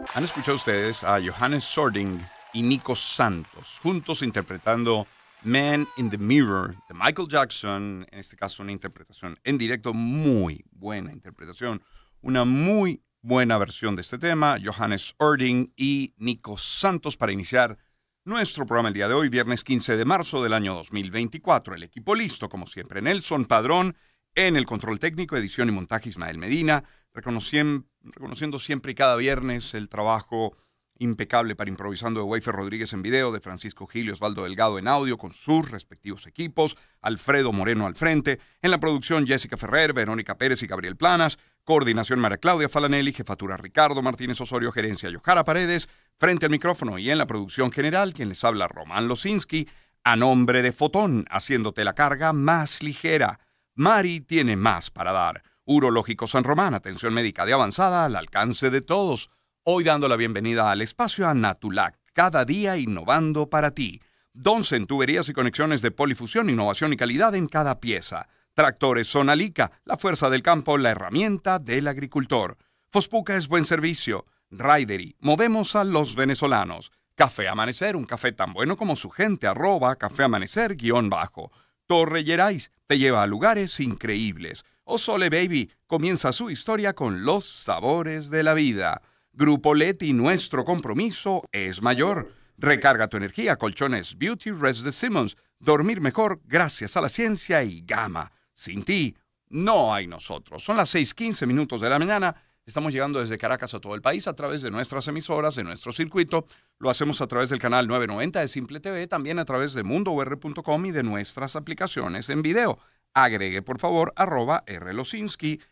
Han escuchado ustedes a Johannes Sording y Nico Santos, juntos interpretando Man in the Mirror de Michael Jackson, en este caso una interpretación en directo, muy buena interpretación, una muy buena versión de este tema, Johannes Sording y Nico Santos, para iniciar nuestro programa el día de hoy, viernes 15 de marzo del año 2024. El equipo listo, como siempre, Nelson Padrón en el control técnico, edición y montaje Ismael Medina, reconociendo siempre y cada viernes el trabajo impecable para Improvisando de Weifer Rodríguez en video, de Francisco Gil y Osvaldo Delgado en audio con sus respectivos equipos, Alfredo Moreno al frente, en la producción Jessica Ferrer, Verónica Pérez y Gabriel Planas, coordinación María Claudia Falanelli, jefatura Ricardo Martínez Osorio, gerencia Yohara Paredes, frente al micrófono y en la producción general quien les habla Román Losinski, a nombre de Fotón, haciéndote la carga más ligera. Mari tiene más para dar. Urológico San Román, atención médica de avanzada al alcance de todos. Hoy dando la bienvenida al espacio a Natulac, cada día innovando para ti. Donsen, tuberías y conexiones de polifusión, innovación y calidad en cada pieza. Tractores Sonalica, la fuerza del campo, la herramienta del agricultor. Fospuca es buen servicio. Raidery, movemos a los venezolanos. Café Amanecer, un café tan bueno como su gente, @cafeamanecer_. Torre Gerais, te lleva a lugares increíbles. Osole Baby, comienza su historia con los sabores de la vida. Grupo Leti, nuestro compromiso es mayor. Recarga tu energía, colchones Beauty Rest de Simmons. Dormir mejor gracias a la ciencia y Gama. Sin ti, no hay nosotros. Son las 6:15 de la mañana. Estamos llegando desde Caracas a todo el país a través de nuestras emisoras, de nuestro circuito. Lo hacemos a través del canal 990 de Simple TV, también a través de mundour.com y de nuestras aplicaciones en video. Agregue, por favor, @rlosinski,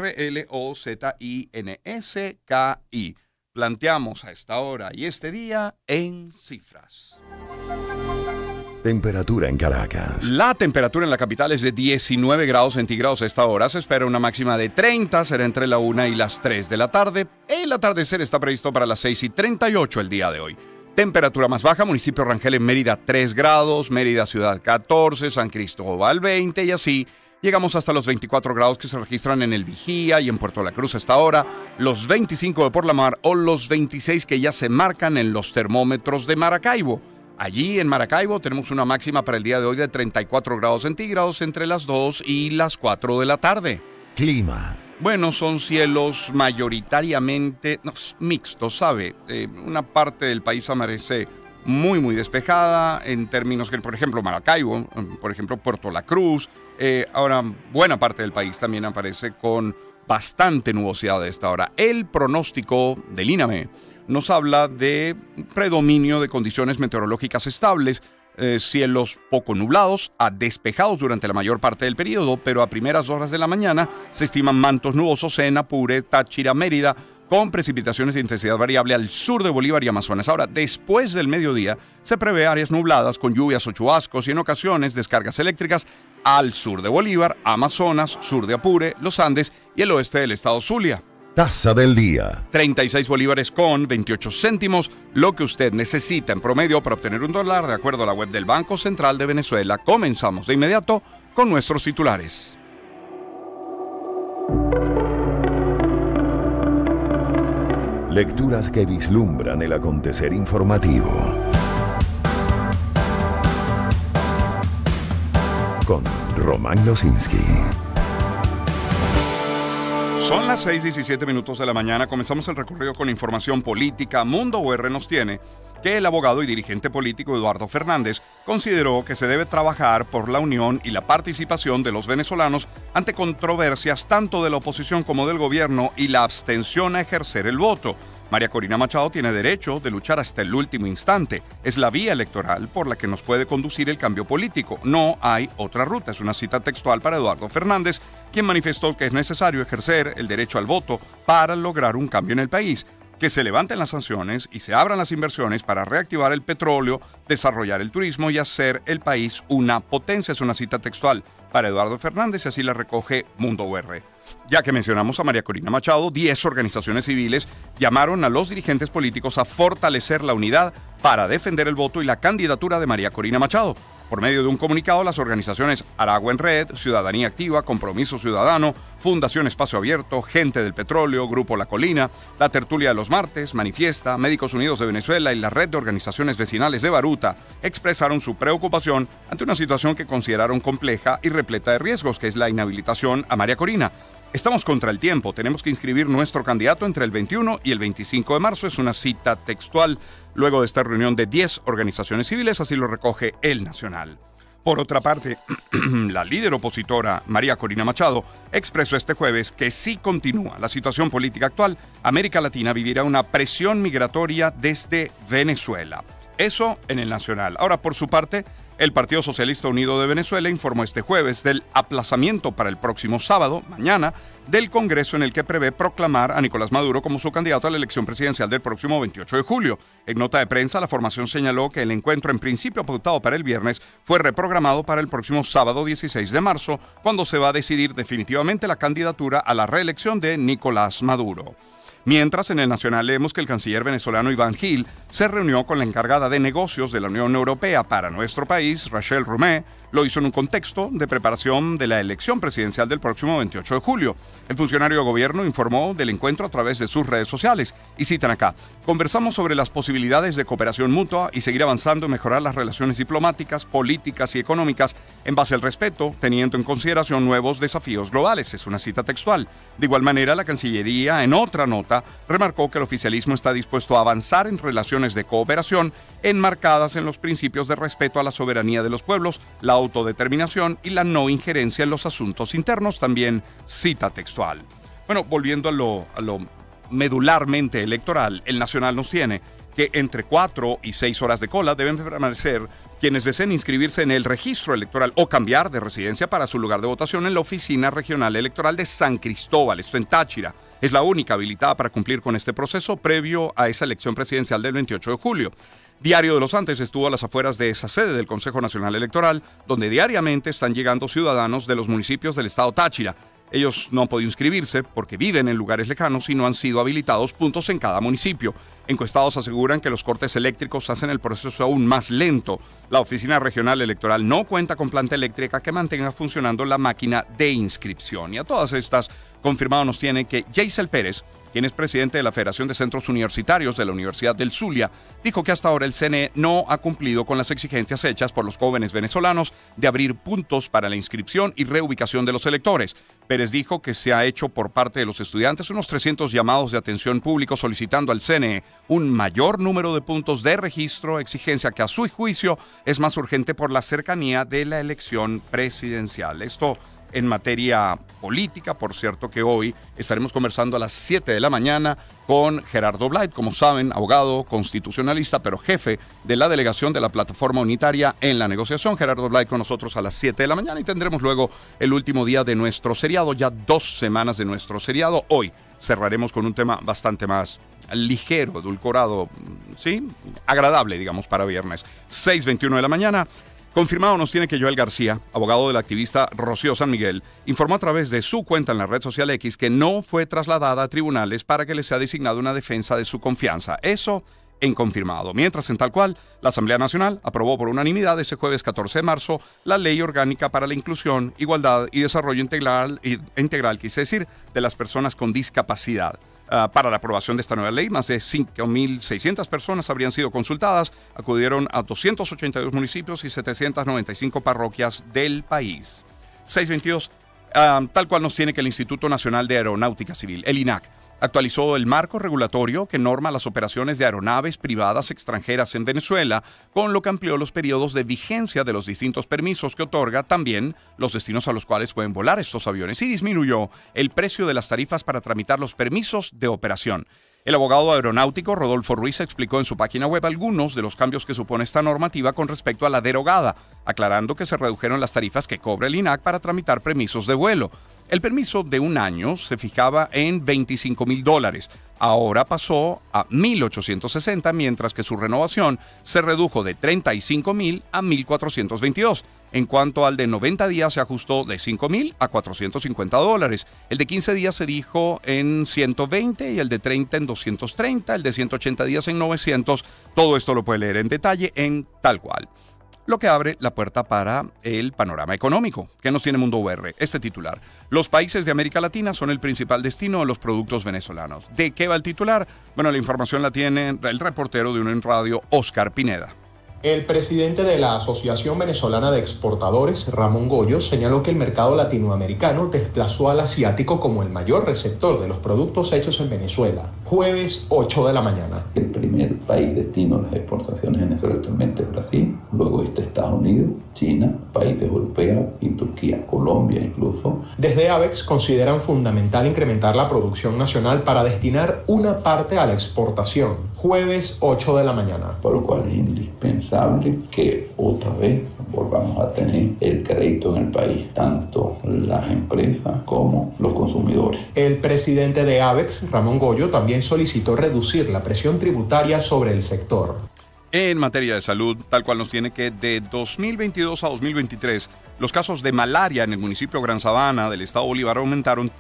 RLOZINSKI. Planteamos a esta hora y este día en cifras. Temperatura en Caracas. La temperatura en la capital es de 19 grados centígrados a esta hora. Se espera una máxima de 30, será entre la 1 y las 3 de la tarde. El atardecer está previsto para las 6:38 el día de hoy. Temperatura más baja, municipio Rangel en Mérida 3 grados, Mérida Ciudad 14, San Cristóbal 20 y así llegamos hasta los 24 grados que se registran en El Vigía y en Puerto La Cruz a esta hora, los 25 de Por la Mar o los 26 que ya se marcan en los termómetros de Maracaibo. Allí en Maracaibo tenemos una máxima para el día de hoy de 34 grados centígrados entre las 2 y las 4 de la tarde. Clima. Bueno, son cielos mayoritariamente mixtos, ¿sabe? Una parte del país amanece muy despejada en términos que, por ejemplo, Maracaibo, por ejemplo, Puerto La Cruz. Ahora, buena parte del país también aparece con bastante nubosidad a esta hora. El pronóstico del INAME nos habla de predominio de condiciones meteorológicas estables, cielos poco nublados a despejados durante la mayor parte del periodo, pero a primeras horas de la mañana se estiman mantos nubosos en Apure, Táchira, Mérida, con precipitaciones de intensidad variable al sur de Bolívar y Amazonas. Ahora, después del mediodía, se prevé áreas nubladas con lluvias o chubascos y en ocasiones descargas eléctricas al sur de Bolívar, Amazonas, sur de Apure, los Andes y el oeste del estado Zulia. Tasa del día. 36 bolívares con 28 céntimos, lo que usted necesita en promedio para obtener $1 de acuerdo a la web del Banco Central de Venezuela. Comenzamos de inmediato con nuestros titulares. Lecturas que vislumbran el acontecer informativo. Con Román Losinski. Son las 6:17 de la mañana. Comenzamos el recorrido con información política. Mundo UR nos tiene que el abogado y dirigente político Eduardo Fernández consideró que se debe trabajar por la unión y la participación de los venezolanos ante controversias tanto de la oposición como del gobierno y la abstención a ejercer el voto. María Corina Machado tiene derecho de luchar hasta el último instante. Es la vía electoral por la que nos puede conducir el cambio político. No hay otra ruta. Es una cita textual para Eduardo Fernández, quien manifestó que es necesario ejercer el derecho al voto para lograr un cambio en el país. Que se levanten las sanciones y se abran las inversiones para reactivar el petróleo, desarrollar el turismo y hacer el país una potencia. Es una cita textual para Eduardo Fernández y así la recoge Mundo UR. Ya que mencionamos a María Corina Machado, 10 organizaciones civiles llamaron a los dirigentes políticos a fortalecer la unidad para defender el voto y la candidatura de María Corina Machado. Por medio de un comunicado, las organizaciones Aragua en Red, Ciudadanía Activa, Compromiso Ciudadano, Fundación Espacio Abierto, Gente del Petróleo, Grupo La Colina, La Tertulia de los Martes, Manifiesta, Médicos Unidos de Venezuela y la Red de Organizaciones Vecinales de Baruta expresaron su preocupación ante una situación que consideraron compleja y repleta de riesgos, que es la inhabilitación a María Corina. Estamos contra el tiempo, tenemos que inscribir nuestro candidato entre el 21 y el 25 de marzo, es una cita textual luego de esta reunión de 10 organizaciones civiles, así lo recoge El Nacional. Por otra parte, la líder opositora María Corina Machado expresó este jueves que si continúa la situación política actual, América Latina vivirá una presión migratoria desde Venezuela. Eso en El Nacional. Ahora, por su parte, el Partido Socialista Unido de Venezuela informó este jueves del aplazamiento para el próximo sábado, mañana, del Congreso en el que prevé proclamar a Nicolás Maduro como su candidato a la elección presidencial del próximo 28 de julio. En nota de prensa, la formación señaló que el encuentro en principio pautado para el viernes fue reprogramado para el próximo sábado 16 de marzo, cuando se va a decidir definitivamente la candidatura a la reelección de Nicolás Maduro. Mientras, en El Nacional leemos que el canciller venezolano Iván Gil se reunió con la encargada de negocios de la Unión Europea para nuestro país, Rachel Romé. Lo hizo en un contexto de preparación de la elección presidencial del próximo 28 de julio. El funcionario de gobierno informó del encuentro a través de sus redes sociales. Y citan acá: conversamos sobre las posibilidades de cooperación mutua y seguir avanzando en mejorar las relaciones diplomáticas, políticas y económicas en base al respeto, teniendo en consideración nuevos desafíos globales. Es una cita textual. De igual manera, la Cancillería, en otra nota, remarcó que el oficialismo está dispuesto a avanzar en relaciones de cooperación enmarcadas en los principios de respeto a la soberanía de los pueblos, la autodeterminación y la no injerencia en los asuntos internos, también cita textual. Bueno, volviendo a lo medularmente electoral, El Nacional nos tiene que entre 4 y 6 horas de cola deben permanecer quienes deseen inscribirse en el registro electoral o cambiar de residencia para su lugar de votación en la Oficina Regional Electoral de San Cristóbal, esto en Táchira. Es la única habilitada para cumplir con este proceso previo a esa elección presidencial del 28 de julio. Diario de los Andes estuvo a las afueras de esa sede del Consejo Nacional Electoral, donde diariamente están llegando ciudadanos de los municipios del estado Táchira. Ellos no han podido inscribirse porque viven en lugares lejanos y no han sido habilitados puntos en cada municipio. Encuestados aseguran que los cortes eléctricos hacen el proceso aún más lento. La Oficina Regional Electoral no cuenta con planta eléctrica que mantenga funcionando la máquina de inscripción. Y a todas estas, confirmado nos tiene que Jaisel Pérez, quien es presidente de la Federación de Centros Universitarios de la Universidad del Zulia, dijo que hasta ahora el CNE no ha cumplido con las exigencias hechas por los jóvenes venezolanos de abrir puntos para la inscripción y reubicación de los electores. Pérez dijo que se ha hecho por parte de los estudiantes unos 300 llamados de atención público solicitando al CNE un mayor número de puntos de registro, exigencia que a su juicio es más urgente por la cercanía de la elección presidencial. Esto en materia política. Por cierto que hoy estaremos conversando a las 7 de la mañana con Gerardo Blight, como saben, abogado constitucionalista, pero jefe de la delegación de la Plataforma Unitaria en la negociación. Gerardo Blight con nosotros a las 7 de la mañana y tendremos luego el último día de nuestro seriado, ya 2 semanas de nuestro seriado. Hoy cerraremos con un tema bastante más ligero, edulcorado, ¿sí? Agradable, digamos, para viernes. 6:21 de la mañana. Confirmado nos tiene que Joel García, abogado del activista Rocío San Miguel, informó a través de su cuenta en la red social X que no fue trasladada a tribunales para que le sea designada una defensa de su confianza. Eso en confirmado. Mientras, en tal cual, la Asamblea Nacional aprobó por unanimidad ese jueves 14 de marzo la Ley Orgánica para la Inclusión, Igualdad y Desarrollo Integral, quise decir, de las personas con discapacidad. Para la aprobación de esta nueva ley, más de 5.600 personas habrían sido consultadas, acudieron a 282 municipios y 795 parroquias del país. 6:22, tal cual nos tiene que el Instituto Nacional de Aeronáutica Civil, el INAC, actualizó el marco regulatorio que norma las operaciones de aeronaves privadas extranjeras en Venezuela, con lo que amplió los periodos de vigencia de los distintos permisos que otorga, también los destinos a los cuales pueden volar estos aviones, y disminuyó el precio de las tarifas para tramitar los permisos de operación. El abogado aeronáutico Rodolfo Ruiz explicó en su página web algunos de los cambios que supone esta normativa con respecto a la derogada, aclarando que se redujeron las tarifas que cobra el INAC para tramitar permisos de vuelo. El permiso de un año se fijaba en $25,000. Ahora pasó a 1.860, mientras que su renovación se redujo de 35,000 a 1.422. En cuanto al de 90 días, se ajustó de 5,000 a $450. El de 15 días se dijo en 120 y el de 30 en 230, el de 180 días en 900. Todo esto lo puede leer en detalle en tal cual. lo que abre la puerta para el panorama económico. ¿Qué nos tiene Mundo UR? Este titular: los países de América Latina son el principal destino de los productos venezolanos. ¿De qué va el titular? Bueno, la información la tiene el reportero de UNEN Radio, Oscar Pineda. El presidente de la Asociación Venezolana de Exportadores, Ramón Goyo, señaló que el mercado latinoamericano desplazó al asiático como el mayor receptor de los productos hechos en Venezuela. Jueves 8 de la mañana. El primer país destino de las exportaciones en Venezuela actualmente es Brasil, luego está Estados Unidos, China, países europeos y Turquía, Colombia incluso. Desde ABEX consideran fundamental incrementar la producción nacional para destinar una parte a la exportación. Jueves 8 de la mañana. Por lo cual es indispensable que otra vez volvamos a tener el crédito en el país, tanto las empresas como los consumidores. El presidente de ABEX, Ramón Goyo, también solicitó reducir la presión tributaria sobre el sector. En materia de salud, tal cual nos tiene que de 2022 a 2023, los casos de malaria en el municipio de Gran Sabana del estado Bolívar aumentaron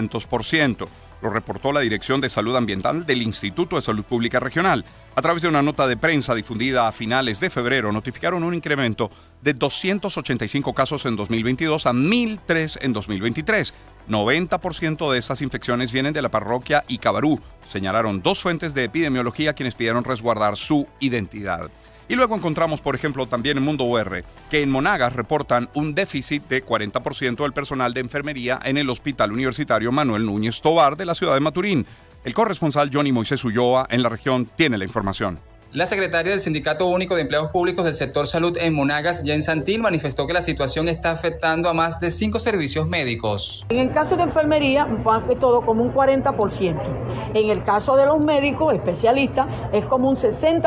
300%. Lo reportó la Dirección de Salud Ambiental del Instituto de Salud Pública Regional. A través de una nota de prensa difundida a finales de febrero, notificaron un incremento de 285 casos en 2022 a 1.003 en 2023. 90% de estas infecciones vienen de la parroquia Icabarú. Señalaron dos fuentes de epidemiología quienes pidieron resguardar su identidad. Y luego encontramos, por ejemplo, también en Mundo UR, que en Monagas reportan un déficit de 40% del personal de enfermería en el Hospital Universitario Manuel Núñez Tovar de la ciudad de Maturín. El corresponsal Johnny Moisés Ulloa en la región tiene la información. La secretaria del Sindicato Único de Empleados Públicos del Sector Salud en Monagas, Jen Santil, manifestó que la situación está afectando a más de 5 servicios médicos. En el caso de enfermería, más que todo como un 40%. En el caso de los médicos especialistas, es como un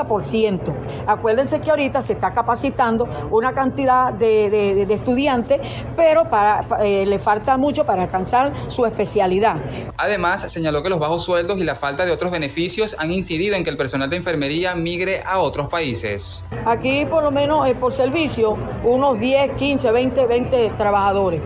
60%. Acuérdense que ahorita se está capacitando una cantidad de estudiantes, pero le falta mucho para alcanzar su especialidad. Además, señaló que los bajos sueldos y la falta de otros beneficios han incidido en que el personal de enfermería migre a otros países. Aquí por lo menos por servicio unos 10, 15, 20 trabajadores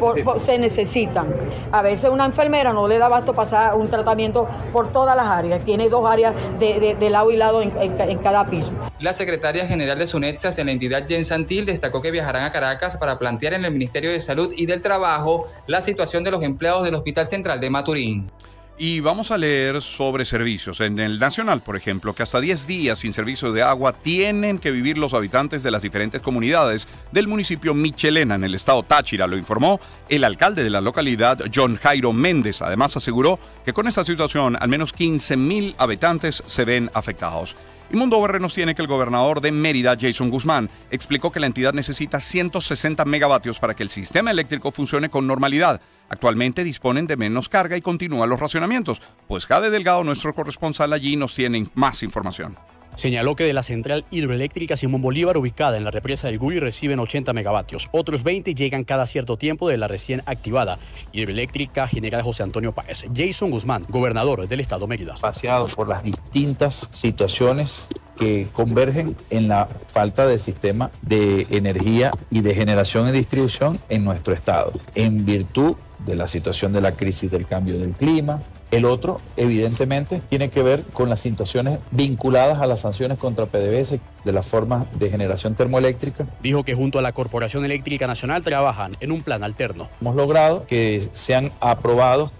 se necesitan. A veces una enfermera no le da abasto pasar un tratamiento por todas las áreas, tiene 2 áreas de lado y lado en cada piso. La secretaria general de SUNETSAS en la entidad, Jen Santil, destacó que viajarán a Caracas para plantear en el Ministerio de Salud y del Trabajo la situación de los empleados del Hospital Central de Maturín. Y vamos a leer sobre servicios. En el Nacional, por ejemplo, que hasta 10 días sin servicio de agua tienen que vivir los habitantes de las diferentes comunidades del municipio Michelena, en el estado Táchira, lo informó el alcalde de la localidad, John Jairo Méndez. Además, aseguró que con esta situación, al menos 15,000 habitantes se ven afectados. Y Mundo UR nos tiene que el gobernador de Mérida, Jason Guzmán, explicó que la entidad necesita 160 megavatios para que el sistema eléctrico funcione con normalidad. Actualmente disponen de menos carga y continúan los racionamientos. Pues Jade Delgado, nuestro corresponsal allí, nos tiene más información. Señaló que de la central hidroeléctrica Simón Bolívar, ubicada en la represa del Guri, reciben 80 megavatios. Otros 20 llegan cada cierto tiempo de la recién activada hidroeléctrica General José Antonio Páez. Jason Guzmán, gobernador del estado Mérida. Paseado por las distintas situaciones que convergen en la falta de sistema de energía y de generación y distribución en nuestro estado, en virtud de la situación de la crisis del cambio del clima. El otro, evidentemente, tiene que ver con las situaciones vinculadas a las sanciones contra PDVSA de las formas de generación termoeléctrica. Dijo que junto a la Corporación Eléctrica Nacional trabajan en un plan alterno. Hemos logrado que sean aprobados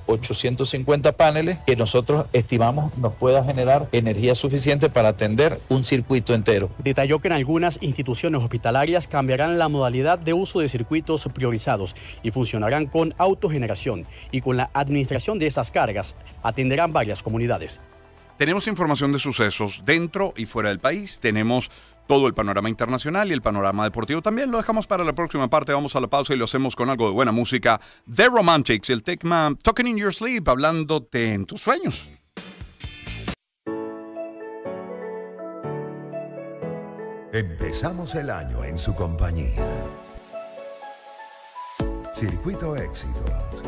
850 paneles que nosotros estimamos nos pueda generar energía suficiente para atender un circuito entero. Detalló que en algunas instituciones hospitalarias cambiarán la modalidad de uso de circuitos priorizados y funcionarán con autogeneración, y con la administración de esas cargas atenderán varias comunidades. Tenemos información de sucesos dentro y fuera del país. Tenemos todo el panorama internacional y el panorama deportivo también. Lo dejamos para la próxima parte. Vamos a la pausa y lo hacemos con algo de buena música. The Romantics, el tema Talking in Your Sleep, hablándote en tus sueños. Empezamos el año en su compañía. Circuito Éxitos.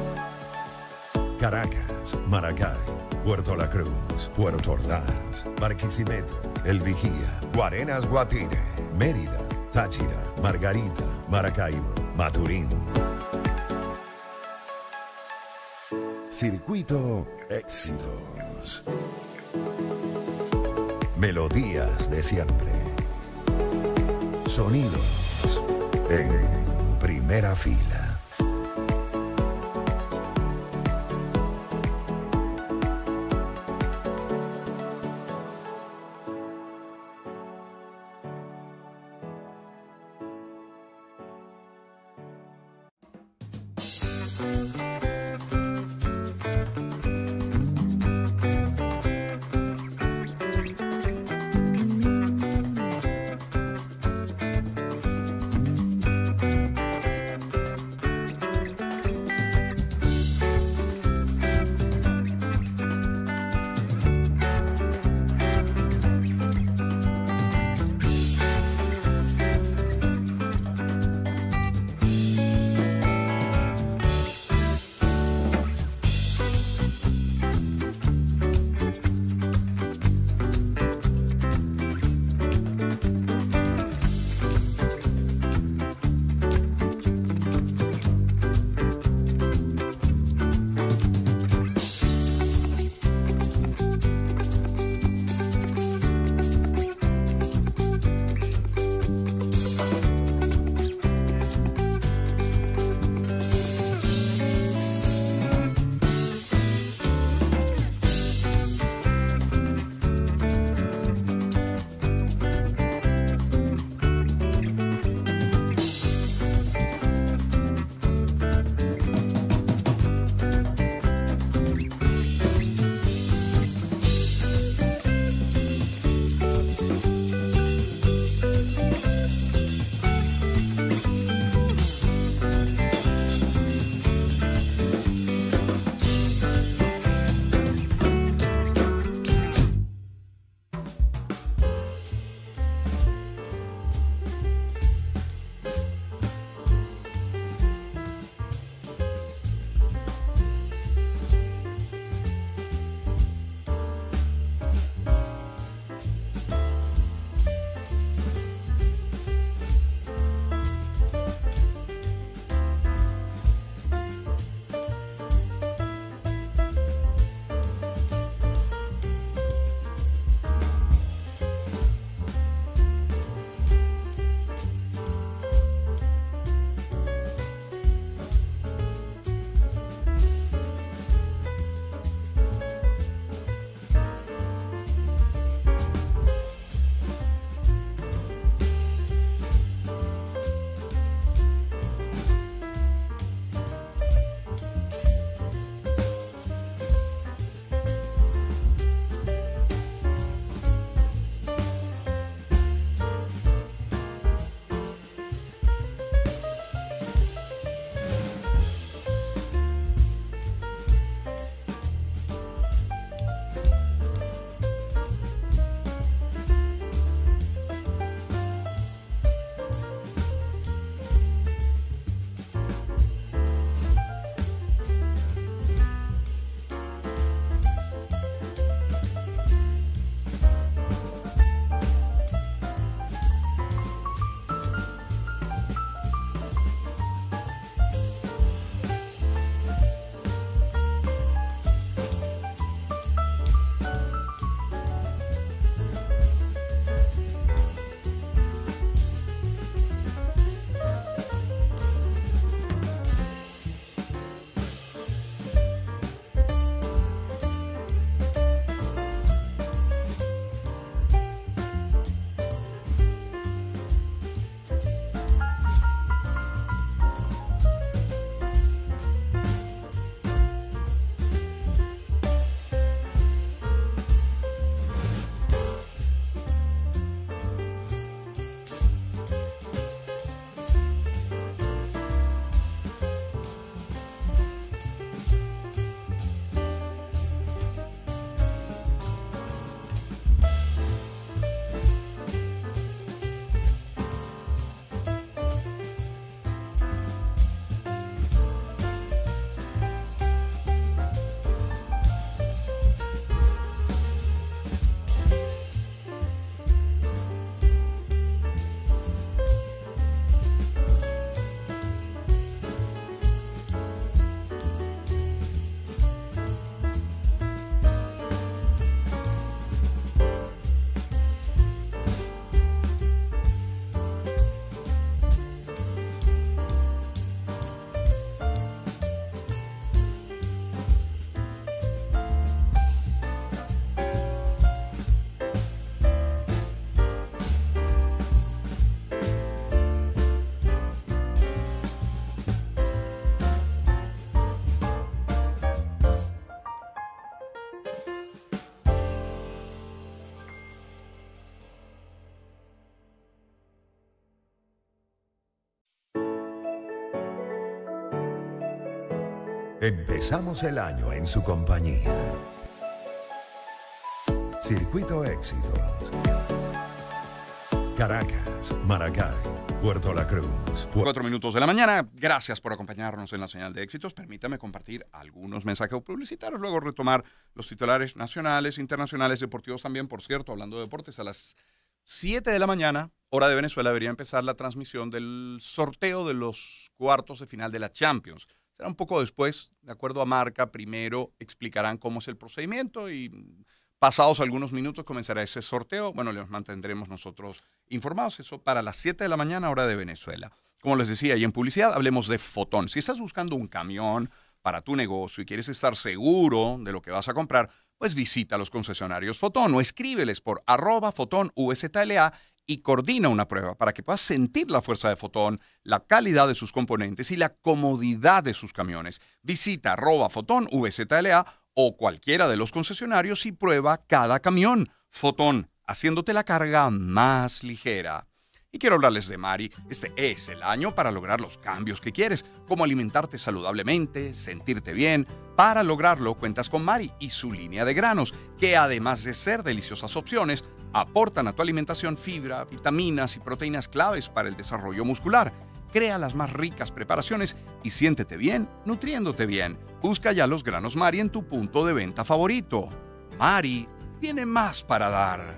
Caracas, Maracay, Puerto La Cruz, Puerto Ordaz, Barquisimeto, El Vigía, Guarenas Guatire, Mérida, Táchira, Margarita, Maracaibo, Maturín. Circuito Éxitos. Melodías de siempre. Sonidos en primera fila. Empezamos el año en su compañía. Circuito Éxitos. Caracas, Maracay, Puerto La Cruz. 4 minutos de la mañana. Gracias por acompañarnos en la señal de éxitos. Permítame compartir algunos mensajes publicitarios, luego retomar los titulares nacionales, internacionales, deportivos también. Por cierto, hablando de deportes, a las 7 de la mañana, hora de Venezuela, debería empezar la transmisión del sorteo de los cuartos de final de la Champions. Será un poco después, de acuerdo a Marca. Primero explicarán cómo es el procedimiento y pasados algunos minutos comenzará ese sorteo. Bueno, les mantendremos nosotros informados. Eso para las 7 de la mañana, hora de Venezuela. Como les decía, y en publicidad hablemos de Fotón. Si estás buscando un camión para tu negocio y quieres estar seguro de lo que vas a comprar, pues visita a los concesionarios Fotón o escríbeles por @FotónUSTLA y coordina una prueba para que puedas sentir la fuerza de Fotón, la calidad de sus componentes y la comodidad de sus camiones. Visita @FotónUSTLA o cualquiera de los concesionarios y prueba cada camión. Fotón, haciéndote la carga más ligera. Y quiero hablarles de Mari. Este es el año para lograr los cambios que quieres, como alimentarte saludablemente, sentirte bien. Para lograrlo, cuentas con Mari y su línea de granos, que además de ser deliciosas opciones, aportan a tu alimentación fibra, vitaminas y proteínas claves para el desarrollo muscular. Crea las más ricas preparaciones y siéntete bien, nutriéndote bien. Busca ya los granos Mari en tu punto de venta favorito. Mari tiene más para dar.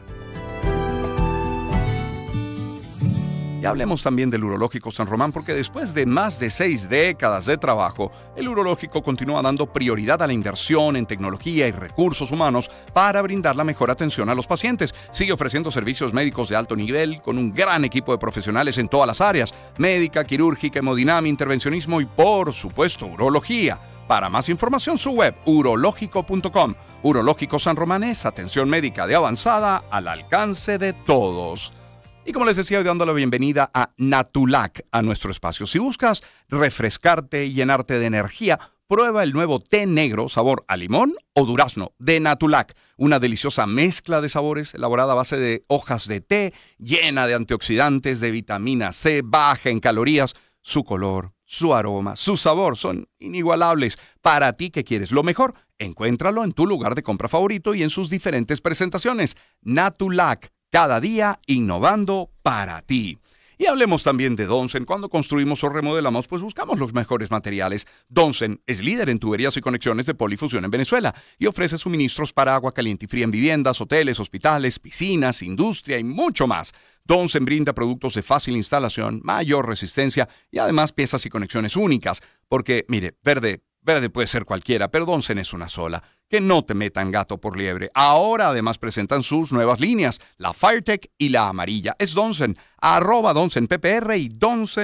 Y hablemos también del Urológico San Román, porque después de más de 6 décadas de trabajo, el Urológico continúa dando prioridad a la inversión en tecnología y recursos humanos para brindar la mejor atención a los pacientes. Sigue ofreciendo servicios médicos de alto nivel con un gran equipo de profesionales en todas las áreas: médica, quirúrgica, hemodinamia, intervencionismo y, por supuesto, urología. Para más información, su web, urológico.com. Urológico San Román es atención médica de avanzada al alcance de todos. Y como les decía, hoy dando la bienvenida a Natulac a nuestro espacio. Si buscas refrescarte y llenarte de energía, prueba el nuevo té negro sabor a limón o durazno de Natulac. Una deliciosa mezcla de sabores elaborada a base de hojas de té, llena de antioxidantes, de vitamina C, baja en calorías. Su color, su aroma, su sabor son inigualables. Para ti que quieres lo mejor, encuéntralo en tu lugar de compra favorito y en sus diferentes presentaciones. Natulac. Cada día innovando para ti. Y hablemos también de Donsen. Cuando construimos o remodelamos, pues buscamos los mejores materiales. Donsen es líder en tuberías y conexiones de polifusión en Venezuela y ofrece suministros para agua caliente y fría en viviendas, hoteles, hospitales, piscinas, industria y mucho más. Donsen brinda productos de fácil instalación, mayor resistencia y además piezas y conexiones únicas. Porque, mire, verde puede ser cualquiera, pero Donsen es una sola. Que no te metan gato por liebre. Ahora además presentan sus nuevas líneas, la Firetech y la amarilla. Es Donsen, @DonsenPPR y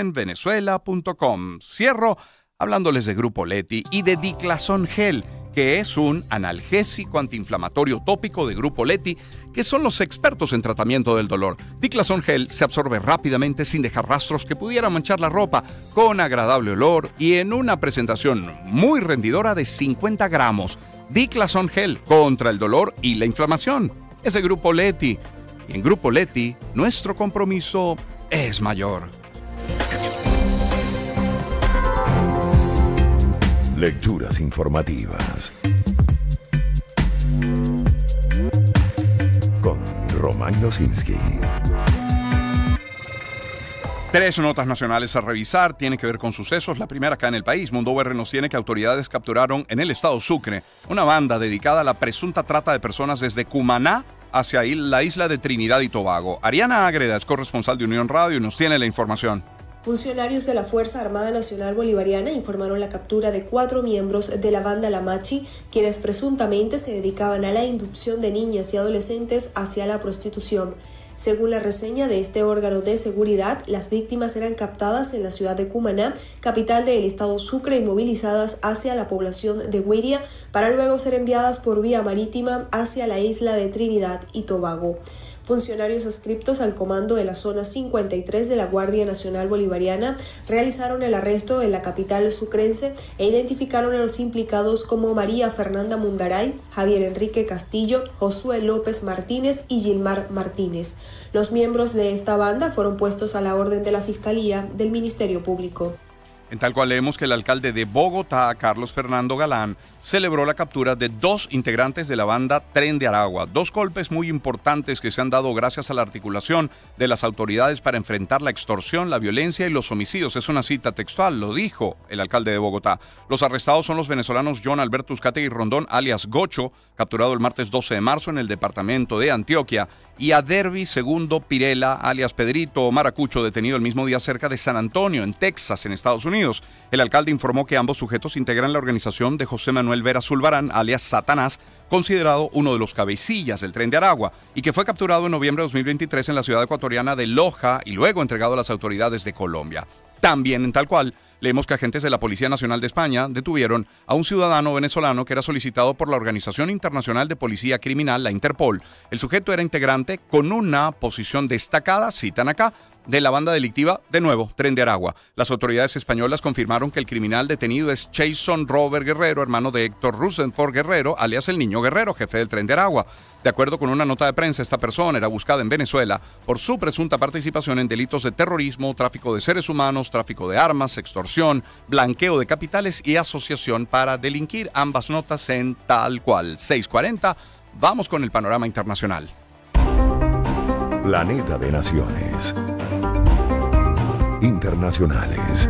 donsenvenezuela.com. Cierro hablándoles de Grupo Leti y de Diclazón Gel, que es un analgésico antiinflamatorio tópico de Grupo Leti, que son los expertos en tratamiento del dolor. Diclazón Gel se absorbe rápidamente sin dejar rastros que pudieran manchar la ropa, con agradable olor y en una presentación muy rendidora de 50 gramos. Diclazón Gel contra el dolor y la inflamación. Es de Grupo Leti. Y en Grupo Leti, nuestro compromiso es mayor. Lecturas informativas con Román Losinski. 3 notas nacionales a revisar, tiene que ver con sucesos. La primera acá en el país. Mundo VR nos tiene que autoridades capturaron en el estado Sucre una banda dedicada a la presunta trata de personas desde Cumaná hacia la isla de Trinidad y Tobago. Ariana Ágreda es corresponsal de Unión Radio y nos tiene la información. Funcionarios de la Fuerza Armada Nacional Bolivariana informaron la captura de 4 miembros de la banda La Machi, quienes presuntamente se dedicaban a la inducción de niñas y adolescentes hacia la prostitución. Según la reseña de este órgano de seguridad, las víctimas eran captadas en la ciudad de Cumaná, capital del estado Sucre, y movilizadas hacia la población de Güiria para luego ser enviadas por vía marítima hacia la isla de Trinidad y Tobago. Funcionarios adscriptos al comando de la zona 53 de la Guardia Nacional Bolivariana realizaron el arresto en la capital sucrense e identificaron a los implicados como María Fernanda Mundaray, Javier Enrique Castillo, Josué López Martínez y Gilmar Martínez. Los miembros de esta banda fueron puestos a la orden de la Fiscalía del Ministerio Público. en tal cual leemos que el alcalde de Bogotá, Carlos Fernando Galán, celebró la captura de 2 integrantes de la banda Tren de Aragua. 2 golpes muy importantes que se han dado gracias a la articulación de las autoridades para enfrentar la extorsión, la violencia y los homicidios. Es una cita textual, lo dijo el alcalde de Bogotá. Los arrestados son los venezolanos John Alberto Uzcategui Rondón, alias Gocho, capturado el martes 12 de marzo en el departamento de Antioquia, y a Derby Segundo Pirela, alias Pedrito Maracucho, detenido el mismo día cerca de San Antonio, en Texas, en Estados Unidos. El alcalde informó que ambos sujetos integran la organización de José Manuel Vera Zulbarán, alias Satanás, considerado uno de los cabecillas del Tren de Aragua, y que fue capturado en noviembre de 2023 en la ciudad ecuatoriana de Loja y luego entregado a las autoridades de Colombia. También, en tal cual, leemos que agentes de la Policía Nacional de España detuvieron a un ciudadano venezolano que era solicitado por la Organización Internacional de Policía Criminal, la Interpol. El sujeto era integrante con una posición destacada, citan acá, de la banda delictiva, de nuevo, Tren de Aragua. Las autoridades españolas confirmaron que el criminal detenido es Jason Robert Guerrero, hermano de Héctor Rosenford Guerrero, alias el Niño Guerrero, jefe del Tren de Aragua. De acuerdo con una nota de prensa, esta persona era buscada en Venezuela por su presunta participación en delitos de terrorismo, tráfico de seres humanos, tráfico de armas, extorsión, blanqueo de capitales y asociación para delinquir. Ambas notas en tal cual. 6:40. Vamos con el panorama internacional. Planeta de Naciones. Internacionales.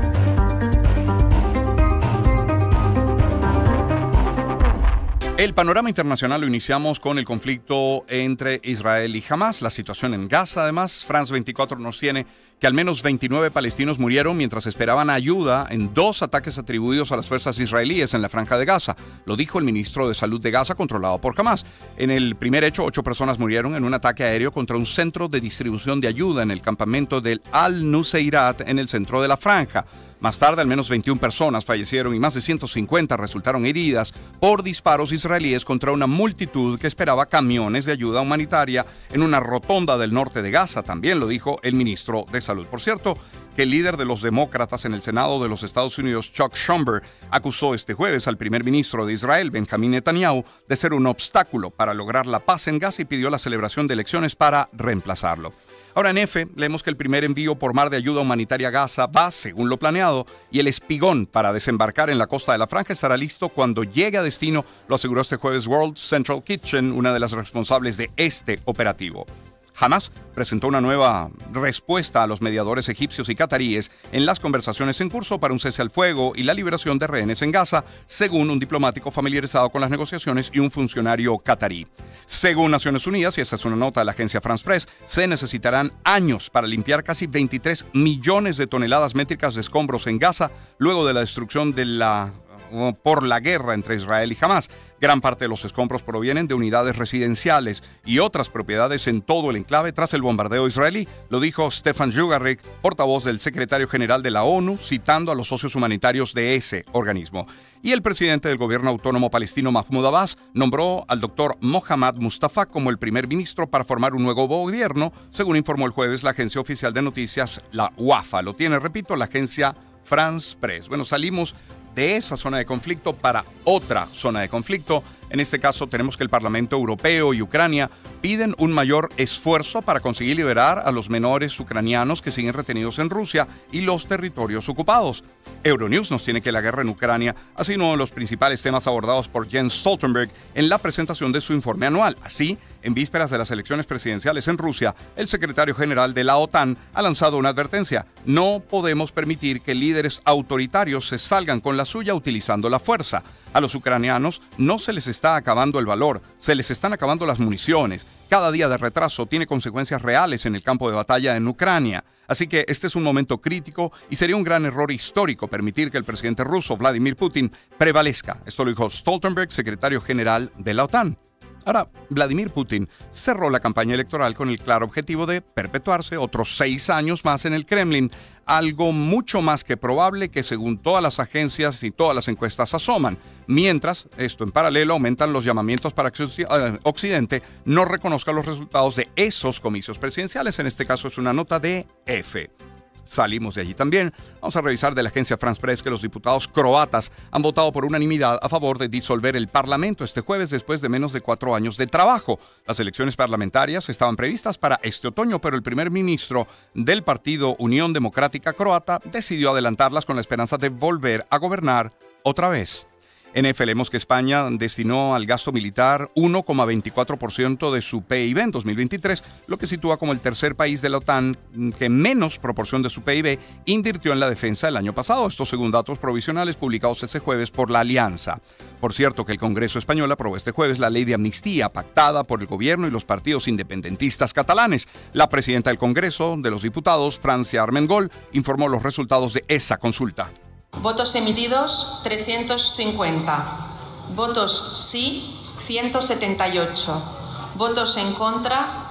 El panorama internacional lo iniciamos con el conflicto entre Israel y Hamas, la situación en Gaza. Además, France 24 nos tiene que al menos 29 palestinos murieron mientras esperaban ayuda en 2 ataques atribuidos a las fuerzas israelíes en la Franja de Gaza. Lo dijo el ministro de Salud de Gaza, controlado por Hamas. En el primer hecho, 8 personas murieron en un ataque aéreo contra un centro de distribución de ayuda en el campamento del Al-Nuseirat en el centro de la Franja. Más tarde, al menos 21 personas fallecieron y más de 150 resultaron heridas por disparos israelíes contra una multitud que esperaba camiones de ayuda humanitaria en una rotonda del norte de Gaza. También lo dijo el ministro de Salud. Por cierto, que el líder de los demócratas en el Senado de los Estados Unidos, Chuck Schumer, acusó este jueves al primer ministro de Israel, Benjamín Netanyahu, de ser un obstáculo para lograr la paz en Gaza y pidió la celebración de elecciones para reemplazarlo. Ahora en F, leemos que el primer envío por mar de ayuda humanitaria a Gaza va según lo planeado y el espigón para desembarcar en la costa de la Franja estará listo cuando llegue a destino, lo aseguró este jueves World Central Kitchen, una de las responsables de este operativo. Hamas presentó una nueva respuesta a los mediadores egipcios y cataríes en las conversaciones en curso para un cese al fuego y la liberación de rehenes en Gaza, según un diplomático familiarizado con las negociaciones y un funcionario catarí. Según Naciones Unidas, y esta es una nota de la agencia France Press, se necesitarán años para limpiar casi 23 millones de toneladas métricas de escombros en Gaza luego de la destrucción por la guerra entre Israel y Hamas. Gran parte de los escombros provienen de unidades residenciales y otras propiedades en todo el enclave tras el bombardeo israelí, lo dijo Stefan Jugarek, portavoz del secretario general de la ONU, citando a los socios humanitarios de ese organismo. Y el presidente del gobierno autónomo palestino Mahmoud Abbas nombró al doctor Mohammad Mustafa como el primer ministro para formar un nuevo gobierno, según informó el jueves la agencia oficial de noticias, la WAFA. Lo tiene, repito, la agencia France Press. Bueno, salimos de esa zona de conflicto para otra zona de conflicto. En este caso tenemos que el Parlamento Europeo y Ucrania piden un mayor esfuerzo para conseguir liberar a los menores ucranianos que siguen retenidos en Rusia y los territorios ocupados. Euronews nos tiene que la guerra en Ucrania ha sido uno de los principales temas abordados por Jens Stoltenberg en la presentación de su informe anual. Así, en vísperas de las elecciones presidenciales en Rusia, el secretario general de la OTAN ha lanzado una advertencia. No podemos permitir que líderes autoritarios se salgan con la suya utilizando la fuerza. A los ucranianos no se les está acabando el valor, se les están acabando las municiones. Cada día de retraso tiene consecuencias reales en el campo de batalla en Ucrania. Así que este es un momento crítico y sería un gran error histórico permitir que el presidente ruso Vladimir Putin prevalezca. Esto lo dijo Stoltenberg, secretario general de la OTAN. Ahora, Vladimir Putin cerró la campaña electoral con el claro objetivo de perpetuarse otros 6 años más en el Kremlin, algo mucho más que probable que según todas las agencias y todas las encuestas asoman. Mientras, esto en paralelo, aumentan los llamamientos para que Occidente no reconozca los resultados de esos comicios presidenciales. En este caso es una nota de F. salimos de allí también. Vamos a revisar de la agencia France Press que los diputados croatas han votado por unanimidad a favor de disolver el Parlamento este jueves después de menos de 4 años de trabajo. Las elecciones parlamentarias estaban previstas para este otoño, pero el primer ministro del partido Unión Democrática Croata decidió adelantarlas con la esperanza de volver a gobernar otra vez. En F leemos que España destinó al gasto militar 1,24% de su PIB en 2023, lo que sitúa como el tercer país de la OTAN que menos proporción de su PIB invirtió en la defensa el año pasado. Esto según datos provisionales publicados este jueves por la Alianza. Por cierto, que el Congreso español aprobó este jueves la ley de amnistía pactada por el gobierno y los partidos independentistas catalanes. La presidenta del Congreso de los Diputados, Francia Armengol, informó los resultados de esa consulta. Votos emitidos, 350. Votos sí, 178. Votos en contra,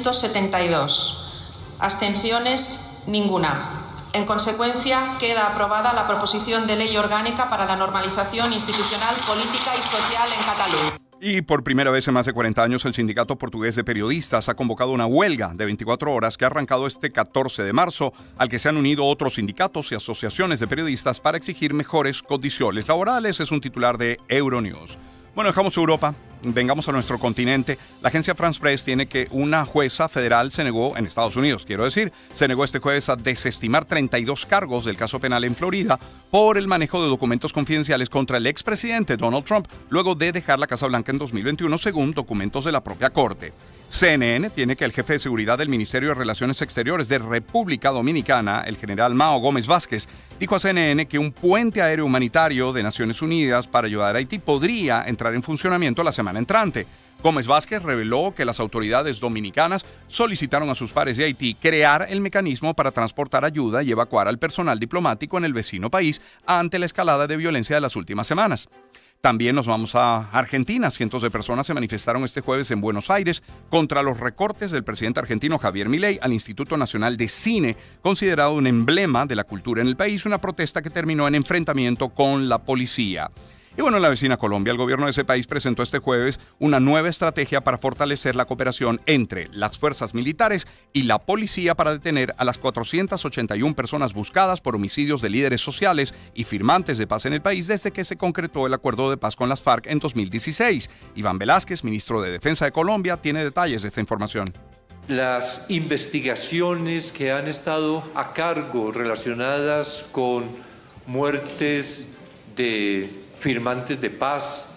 172. Abstenciones, ninguna. En consecuencia, queda aprobada la proposición de ley orgánica para la normalización institucional, política y social en Cataluña. Y por primera vez en más de 40 años, el Sindicato Portugués de Periodistas ha convocado una huelga de 24 horas que ha arrancado este 14 de marzo, al que se han unido otros sindicatos y asociaciones de periodistas para exigir mejores condiciones laborales. Es un titular de Euronews. Bueno, dejamos Europa, vengamos a nuestro continente. La agencia France Press tiene que una jueza federal se negó, en Estados Unidos, se negó este jueves a desestimar 32 cargos del caso penal en Florida por el manejo de documentos confidenciales contra el expresidente Donald Trump, luego de dejar la Casa Blanca en 2021, según documentos de la propia corte. CNN tiene que el jefe de seguridad del Ministerio de Relaciones Exteriores de República Dominicana, el general Mao Gómez Vázquez, dijo a CNN que un puente aéreo humanitario de Naciones Unidas para ayudar a Haití podría entrar en funcionamiento la semana entrante. Gómez Vázquez reveló que las autoridades dominicanas solicitaron a sus pares de Haití crear el mecanismo para transportar ayuda y evacuar al personal diplomático en el vecino país ante la escalada de violencia de las últimas semanas. También nos vamos a Argentina. Cientos de personas se manifestaron este jueves en Buenos Aires contra los recortes del presidente argentino Javier Milei al Instituto Nacional de Cine, considerado un emblema de la cultura en el país, una protesta que terminó en enfrentamiento con la policía. Y bueno, en la vecina Colombia, el gobierno de ese país presentó este jueves una nueva estrategia para fortalecer la cooperación entre las fuerzas militares y la policía para detener a las 481 personas buscadas por homicidios de líderes sociales y firmantes de paz en el país desde que se concretó el acuerdo de paz con las FARC en 2016. Iván Velázquez, ministro de Defensa de Colombia, tiene detalles de esta información. Las investigaciones que han estado a cargo relacionadas con muertes de firmantes de paz,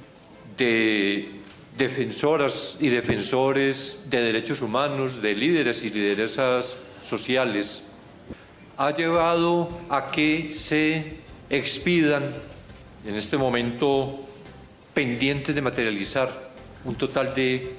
de defensoras y defensores de derechos humanos, de líderes y lideresas sociales, ha llevado a que se expidan, en este momento pendientes de materializar, un total de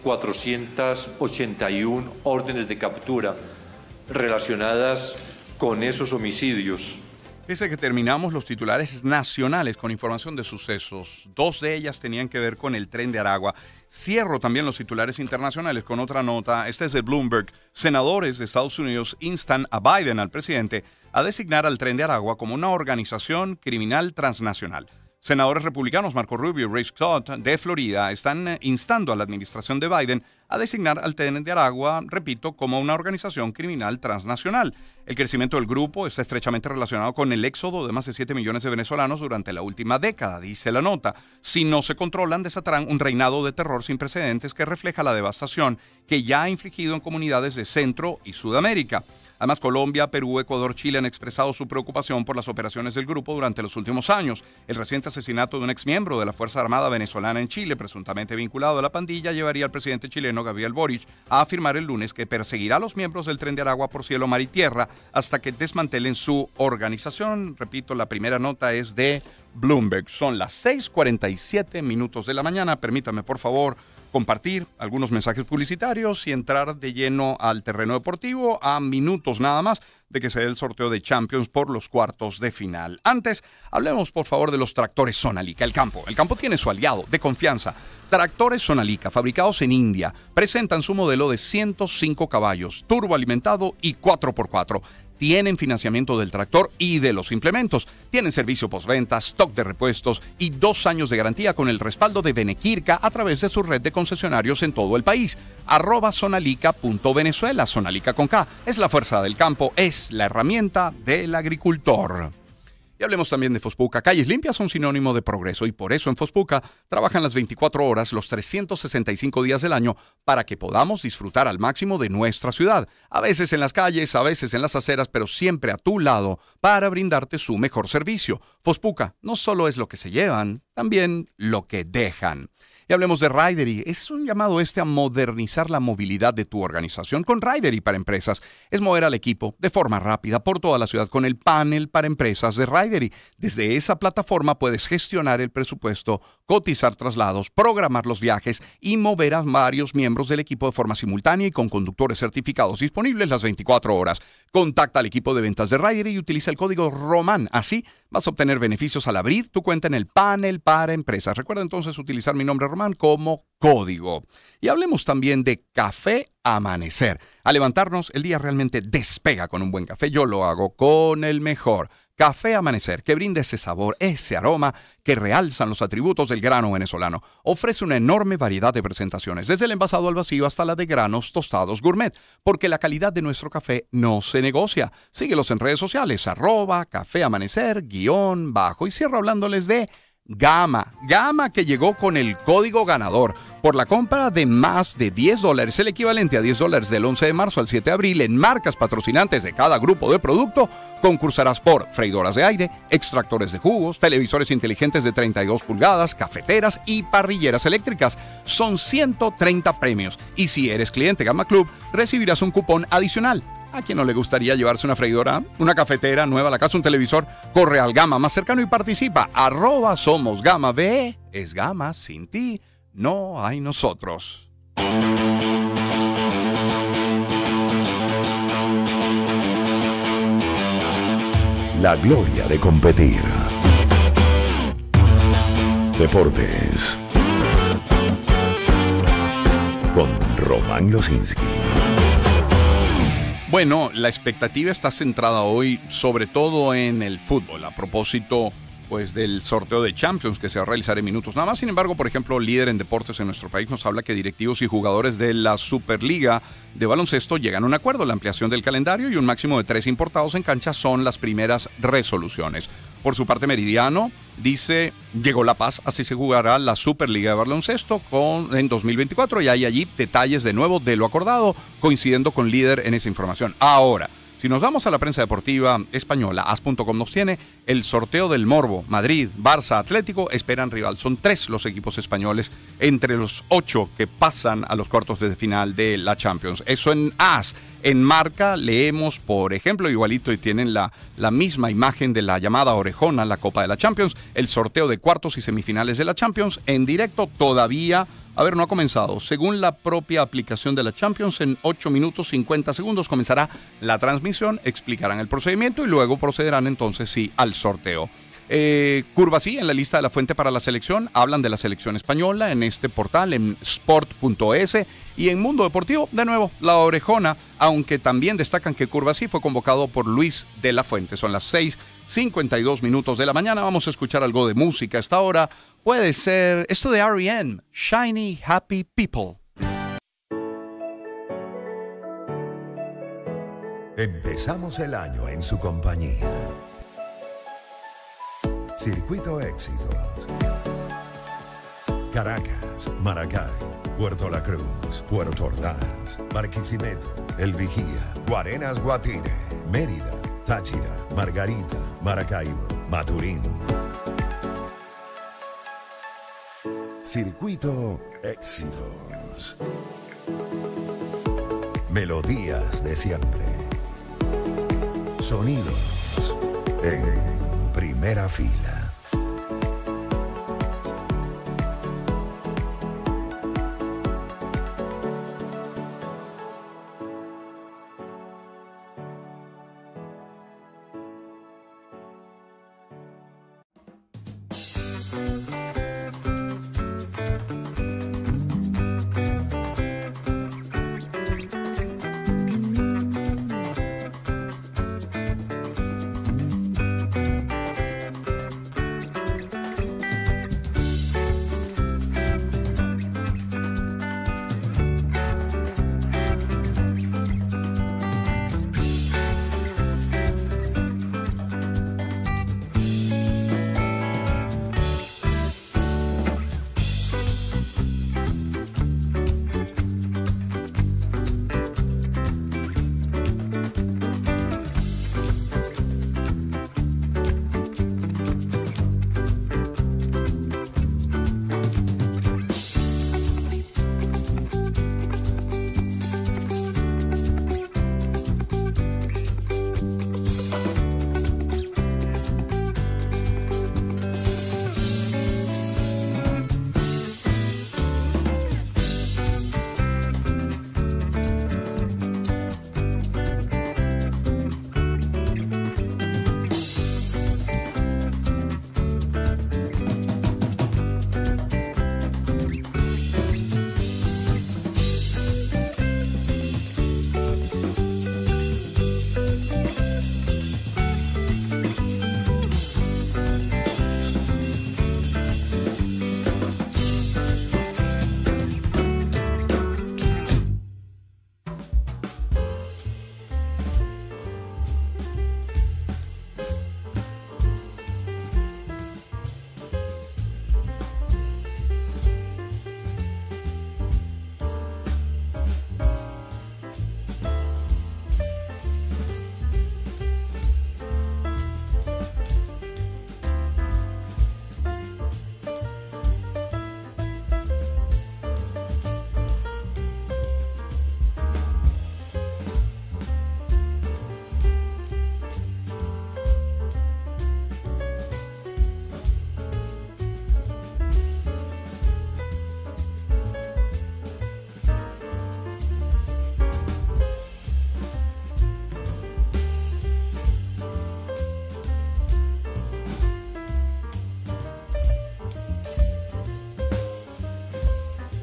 481 órdenes de captura relacionadas con esos homicidios. Dice que terminamos los titulares nacionales con información de sucesos. 2 de ellas tenían que ver con el Tren de Aragua. Cierro también los titulares internacionales con otra nota. Esta es de Bloomberg. Senadores de Estados Unidos instan a Biden, al presidente, a designar al Tren de Aragua como una organización criminal transnacional. Senadores republicanos Marco Rubio y Rick Scott de Florida están instando a la administración de Biden a designar al Tren de Aragua, repito, como una organización criminal transnacional. El crecimiento del grupo está estrechamente relacionado con el éxodo de más de 7 millones de venezolanos durante la última década, dice la nota. Si no se controlan, desatarán un reinado de terror sin precedentes que refleja la devastación que ya ha infligido en comunidades de Centro y Sudamérica. Además, Colombia, Perú, Ecuador, Chile han expresado su preocupación por las operaciones del grupo durante los últimos años. El reciente asesinato de un exmiembro de la Fuerza Armada venezolana en Chile, presuntamente vinculado a la pandilla, llevaría al presidente chileno Gabriel Boric a afirmar el lunes que perseguirá a los miembros del Tren de Aragua por cielo, mar y tierra hasta que desmantelen su organización. Repito, la primera nota es de Bloomberg. Son las 6:47 minutos de la mañana. Permítame, por favor, compartir algunos mensajes publicitarios y entrar de lleno al terreno deportivo a minutos nada más de que se dé el sorteo de Champions por los cuartos de final. Antes, hablemos por favor de los tractores Sonalica. El campo tiene su aliado de confianza. Tractores Sonalica, fabricados en India, presentan su modelo de 105 caballos, turboalimentado y 4x4. Tienen financiamiento del tractor y de los implementos. Tienen servicio postventa, stock de repuestos y 2 años de garantía con el respaldo de Benequirca a través de su red de concesionarios en todo el país. @sonalica.venezuela. Sonalica con K. Es la fuerza del campo, es es la herramienta del agricultor. Y hablemos también de Fospuca. Calles limpias son sinónimo de progreso y por eso en Fospuca trabajan las 24 horas, los 365 días del año para que podamos disfrutar al máximo de nuestra ciudad. A veces en las calles, a veces en las aceras, pero siempre a tu lado para brindarte su mejor servicio. Fospuca no solo es lo que se llevan, también lo que dejan. Y hablemos de Ridery. Es un llamado a modernizar la movilidad de tu organización con Ridery para empresas. Es mover al equipo de forma rápida por toda la ciudad con el panel para empresas de Ridery. Desde esa plataforma puedes gestionar el presupuesto, cotizar traslados, programar los viajes y mover a varios miembros del equipo de forma simultánea y con conductores certificados disponibles las 24 horas. Contacta al equipo de ventas de Ridery y utiliza el código ROMAN. Así vas a obtener beneficios al abrir tu cuenta en el panel para empresas. Recuerda entonces utilizar mi nombre ROMAN como código. Y hablemos también de Café Amanecer. Al levantarnos, el día realmente despega con un buen café. Yo lo hago con el mejor. Café Amanecer, que brinda ese sabor, ese aroma que realzan los atributos del grano venezolano. Ofrece una enorme variedad de presentaciones, desde el envasado al vacío hasta la de granos tostados gourmet, porque la calidad de nuestro café no se negocia. Síguelos en redes sociales, @cafeamanecer_, y cierro hablándoles de Gama que llegó con el código ganador. Por la compra de más de $10, el equivalente a $10 del 11 de marzo al 7 de abril en marcas patrocinantes de cada grupo de producto, concursarás por freidoras de aire, extractores de jugos, televisores inteligentes de 32 pulgadas, cafeteras y parrilleras eléctricas. Son 130 premios y si eres cliente Gama Club, recibirás un cupón adicional. ¿A quién no le gustaría llevarse una freidora, una cafetera nueva a la casa, un televisor? Corre al Gama más cercano y participa. @SomosGamaBE. Es Gama, sin ti no hay nosotros. La gloria de competir. Deportes. Con Román Losinski. Bueno, la expectativa está centrada hoy sobre todo en el fútbol, a propósito pues del sorteo de Champions que se va a realizar en minutos nada más. Sin embargo, por ejemplo, Líder en Deportes en nuestro país nos habla que directivos y jugadores de la Superliga de baloncesto llegan a un acuerdo. La ampliación del calendario y un máximo de 3 importados en cancha son las primeras resoluciones. Por su parte, Meridiano dice, llegó la paz, así se jugará la Superliga de baloncesto en 2024 y hay allí detalles de nuevo de lo acordado, coincidiendo con Líder en esa información. Ahora, si nos vamos a la prensa deportiva española, as.com nos tiene el sorteo del morbo. Madrid, Barça, Atlético esperan rival. Son 3 los equipos españoles entre los 8 que pasan a los cuartos de final de la Champions. Eso en AS. En Marca leemos, por ejemplo, igualito y tienen la misma imagen de la llamada orejona, la Copa de la Champions, el sorteo de cuartos y semifinales de la Champions en directo todavía. No ha comenzado. Según la propia aplicación de la Champions, en 8 minutos 50 segundos comenzará la transmisión, explicarán el procedimiento y luego procederán entonces sí al sorteo. Curvasí, en la lista de la fuente para la selección, hablan de la selección española en este portal, en sport.es, y en Mundo Deportivo, de nuevo, la orejona, aunque también destacan que Curvasí fue convocado por Luis de la Fuente. Son las 6:52 minutos de la mañana. Vamos a escuchar algo de música a esta hora. Puede ser esto de R.E.M., Shiny Happy People. Empezamos el año en su compañía. Circuito Éxitos. Caracas, Maracay, Puerto La Cruz, Puerto Ordaz, Barquisimeto, El Vigía, Guarenas Guatire, Mérida, Táchira, Margarita, Maracaibo, Maturín. Circuito Éxitos. Melodías de siempre. Sonidos en primera fila.